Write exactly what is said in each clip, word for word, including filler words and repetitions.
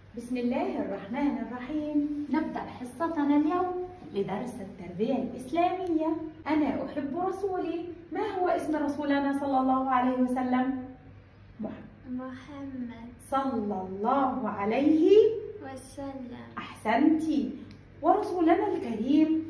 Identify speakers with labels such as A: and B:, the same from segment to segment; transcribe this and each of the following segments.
A: بسم الله الرحمن الرحيم. نبدأ حصتنا اليوم لدرس التربية الإسلامية. أنا أحب رسولي. ما هو اسم رسولنا صلى الله عليه وسلم؟
B: محمد
A: صلى الله عليه
B: وسلم.
A: أحسنتي. ورسولنا الكريم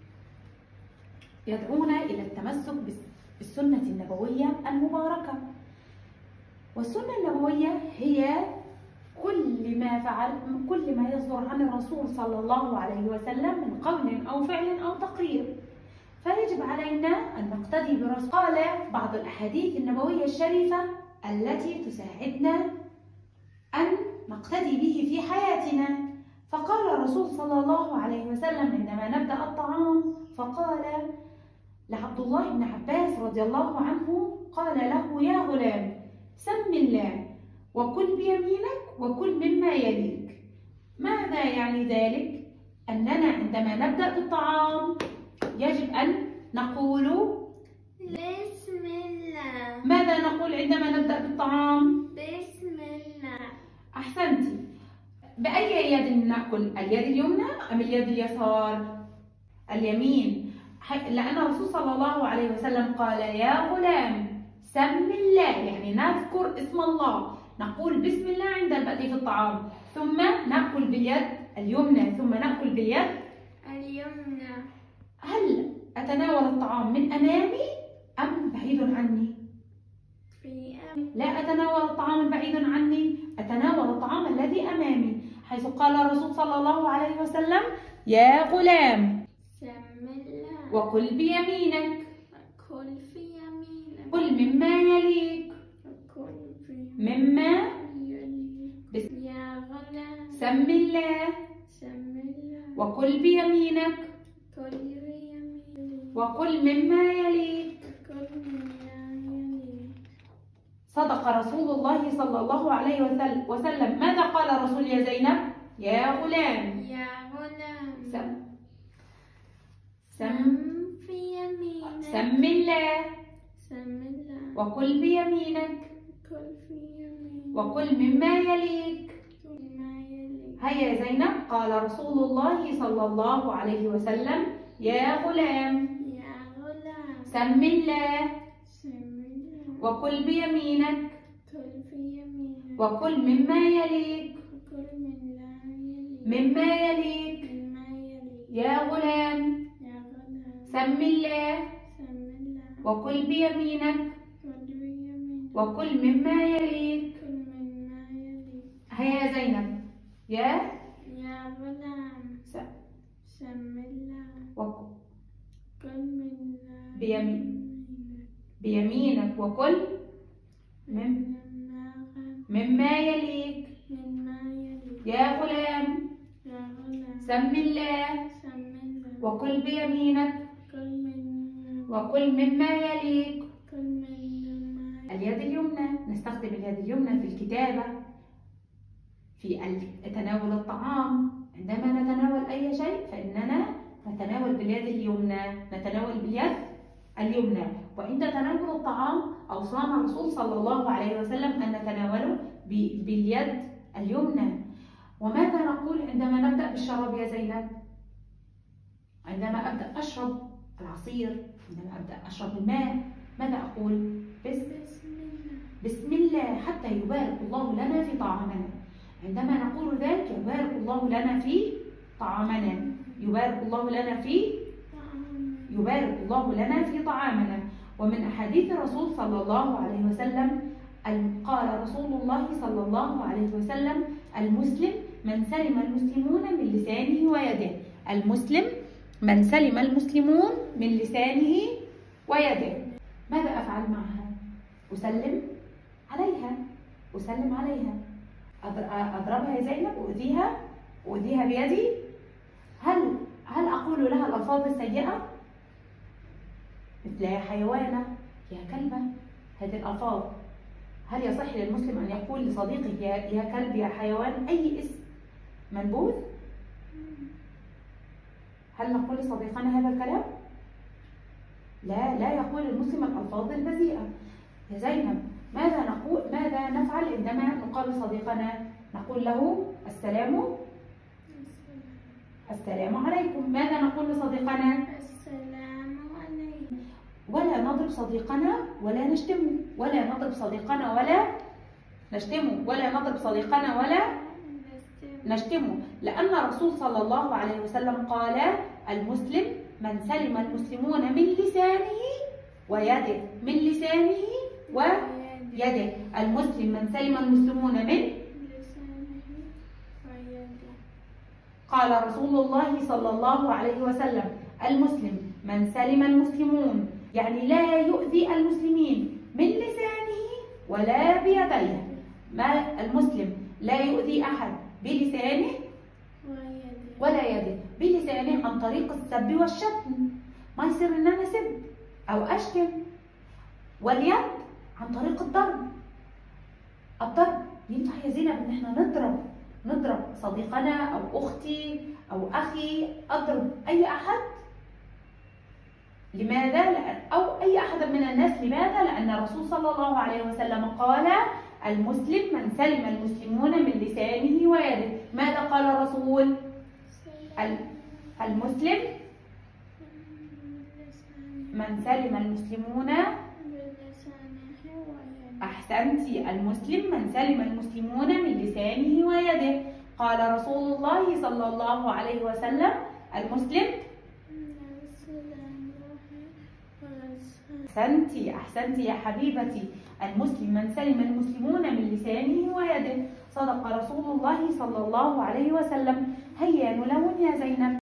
A: يدعونا إلى التمسك بالسنة النبوية المباركة. والسنة النبوية هي كل ما فعل كل ما يصدر عن الرسول صلى الله عليه وسلم من قول أو فعل أو تقرير، فيجب علينا أن نقتدي برسول. قال بعض الأحاديث النبوية الشريفة التي تساعدنا أن نقتدي به في حياتنا. فقال الرسول صلى الله عليه وسلم عندما نبدأ الطعام، فقال لعبد الله بن عباس رضي الله عنه، قال له: يا غلام سم الله وكل بيمينك وكل مما يليك. ماذا يعني ذلك؟ أننا عندما نبدأ بالطعام يجب أن نقول
B: بسم الله.
A: ماذا نقول عندما نبدأ بالطعام؟
B: بسم الله.
A: أحسنتي. بأي يد نأكل؟ اليد اليمنى أم اليد اليسار؟ اليمين، لأن الرسول صلى الله عليه وسلم قال: يا غلام سم الله، يعني نذكر اسم الله، نقول بسم الله عند البدء في الطعام، ثم نأكل باليد اليمنى ثم نأكل باليد
B: اليمنى.
A: هل أتناول الطعام من أمامي أم بعيد عني؟
B: في أم...
A: لا أتناول الطعام بعيد عني، أتناول الطعام الذي أمامي، حيث قال الرسول صلى الله عليه وسلم: يا غلام
B: سم الله
A: وكل بيمينك
B: كل في يمينك
A: كل مما يليك
B: كل في
A: مما
B: يليك. يا غلام
A: سم الله
B: سم الله
A: وكل بيمينك
B: كل بيمينك
A: وكل مما يليك.
B: كل مما يليك.
A: صدق رسول الله صلى الله عليه وسلم. ماذا قال الرسول يا زينب؟ يا غلام
B: يا غلام
A: سم سم
B: في يمينك
A: سم الله
B: سم الله
A: وكل بيمينك
B: كل في يمينك
A: وكل مما يليك.
B: كل ما يليك.
A: هيا يا زينب، قال رسول الله صلى الله عليه وسلم: يا غلام
B: يا غلام
A: سم الله
B: سم الله
A: وكل بيمينك
B: كل في يمينك
A: وكل مما يليك
B: كل من لا يليك
A: مما يليك.
B: مما يليك.
A: يا غلام
B: يا غلام
A: سم الله
B: سم الله
A: وكل بيمينك
B: كل بيمينك
A: وكل مما يليك.
B: كل من ما يليك.
A: هيا يا زينب، يا
B: يا غلام
A: سم
B: سم الله
A: وكل
B: كل من لا
A: بيمين
B: يليك.
A: بيمينك وكل مم
B: مما غ-
A: مما يليك.
B: مما يليك.
A: يا غلام
B: يا غلام
A: سم الله
B: سم الله
A: وكل بيمينك
B: كل من
A: وكل مما يليك.
B: كل من ما
A: اليد اليمنى، نستخدم اليد اليمنى في الكتابة، في تناول الطعام. عندما نتناول أي شيء فإننا نتناول باليد اليمنى، نتناول باليد اليمنى. وعند تناول الطعام أوصانا الرسول صلى الله عليه وسلم أن نتناوله باليد اليمنى. وماذا نقول عندما نبدأ بالشراب يا زينب؟ عندما أبدأ أشرب العصير، عندما أبدأ أشرب الماء، ماذا أقول؟ بسم
B: بسم الله.
A: بسم الله، حتى يبارك الله لنا في طعامنا. عندما نقول ذلك يبارك الله لنا في طعامنا، يبارك الله لنا في يبارك الله لنا في طعامنا. ومن أحاديث الرسول صلى الله عليه وسلم قال رسول الله صلى الله عليه وسلم: المسلم من سلم المسلمون من لسانه ويده. المسلم من سلم المسلمون من لسانه ويده. ماذا أفعل معها؟ أسلم عليها أسلم عليها أضربها يا زينب؟ أؤذيها أؤذيها بيدي؟ هل هل أقول لها الألفاظ السيئة مثل يا حيوانة، يا كلبة؟ هذه الألفاظ هل يصح للمسلم أن يقول لصديقه يا يا كلب، يا حيوان، أي اسم منبوذ؟ هل نقول لصديقنا هذا الكلام؟ لا لا يقول المسلم الألفاظ البذيئة. يا زينب، ماذا نقول ماذا نفعل عندما نقابل صديقنا؟ نقول له السلام السلام عليكم. ماذا نقول لصديقنا؟
B: السلام عليكم.
A: ولا نضرب صديقنا ولا نشتمه، ولا نضرب صديقنا ولا نشتمه، ولا نضرب صديقنا ولا نشتمه، لأن الرسول صلى الله عليه وسلم قال: المسلم من سلم المسلمون من لسانه ويده، من لسانه ويده. المسلم من سلم المسلمون من
B: لسانه ويده.
A: قال رسول الله صلى الله عليه وسلم: المسلم من سلم المسلمون، يعني لا يؤذي المسلمين من لسانه ولا بيديه. ما المسلم لا يؤذي أحد بلسانه ولا يده. بلسانه عن طريق السب والشتم، ما يصير ان انا اسب او اشتم. واليد عن طريق الضرب. الضرب ينفع يا زينب ان احنا نضرب نضرب صديقنا او اختي او اخي، اضرب اي احد. لماذا؟ لأن او اي احد من الناس. لماذا؟ لان الرسول صلى الله عليه وسلم قال: المسلم من سلم المسلمون من لسانه ويده. ماذا قال الرسول؟ المسلم من سلم المسلمون. أحسنتي، المسلم من سلم المسلمون من لسانه ويده. قال رسول الله صلى الله عليه وسلم: المسلم. أحسنتي أحسنتي يا حبيبتي، المسلم من سلم المسلمون من لسانه ويده. صدق رسول الله صلى الله عليه وسلم. هيا نلون يا زينب.